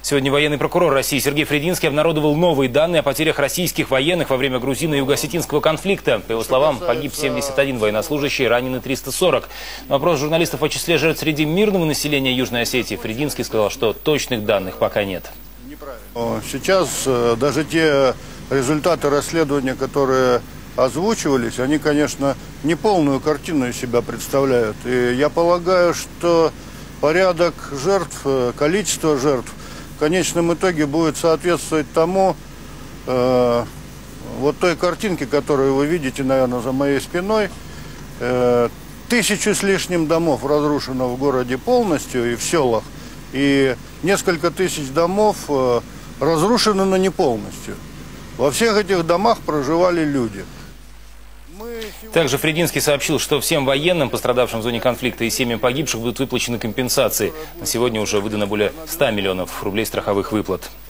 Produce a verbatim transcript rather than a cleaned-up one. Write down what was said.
Сегодня военный прокурор России Сергей Фрединский обнародовал новые данные о потерях российских военных во время грузино-юго-осетинского конфликта. По его словам, погиб семьдесят один военнослужащий, ранены триста сорок. На вопрос журналистов о числе жертв среди мирного населения Южной Осетии Фрединский сказал, что точных данных пока нет. Сейчас даже те результаты расследования, которые озвучивались, они, конечно, не полную картину из себя представляют. И я полагаю, что порядок жертв, количество жертв в конечном итоге будет соответствовать тому, э, вот той картинке, которую вы видите, наверное, за моей спиной. Э, тысячу с лишним домов разрушено в городе полностью и в селах, и несколько тысяч домов э, разрушено, но не полностью. Во всех этих домах проживали люди. Также Фрединский сообщил, что всем военным, пострадавшим в зоне конфликта, и семьям погибших будут выплачены компенсации. На сегодня уже выдано более ста миллионов рублей страховых выплат.